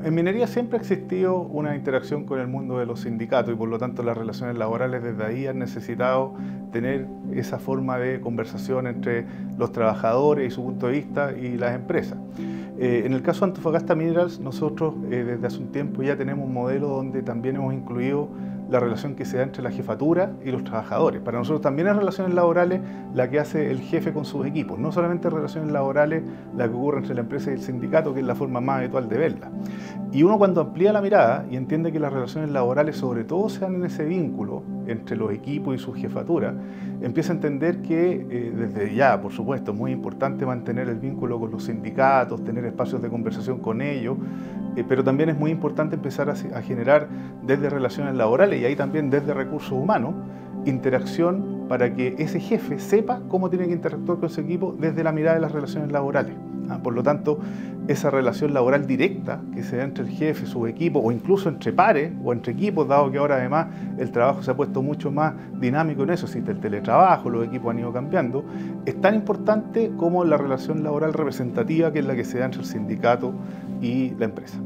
En minería siempre ha existido una interacción con el mundo de los sindicatos y por lo tanto las relaciones laborales desde ahí han necesitado tener esa forma de conversación entre los trabajadores y su punto de vista y las empresas. En el caso de Antofagasta Minerals, nosotros desde hace un tiempo ya tenemos un modelo donde también hemos incluido la relación que se da entre la jefatura y los trabajadores. Para nosotros también es relaciones laborales la que hace el jefe con sus equipos, no solamente relaciones laborales la que ocurre entre la empresa y el sindicato, que es la forma más habitual de verla. Y uno cuando amplía la mirada y entiende que las relaciones laborales sobre todo se dan en ese vínculo entre los equipos y su jefatura, empieza a entender que desde ya, por supuesto, es muy importante mantener el vínculo con los sindicatos, tener espacios de conversación con ellos, pero también es muy importante empezar a generar desde relaciones laborales y ahí también desde recursos humanos, interacción para que ese jefe sepa cómo tiene que interactuar con su equipo desde la mirada de las relaciones laborales. Por lo tanto, esa relación laboral directa que se da entre el jefe, su equipo o incluso entre pares o entre equipos, dado que ahora además el trabajo se ha puesto mucho más dinámico en eso, existe el teletrabajo, los equipos han ido cambiando, es tan importante como la relación laboral representativa que es la que se da entre el sindicato y la empresa.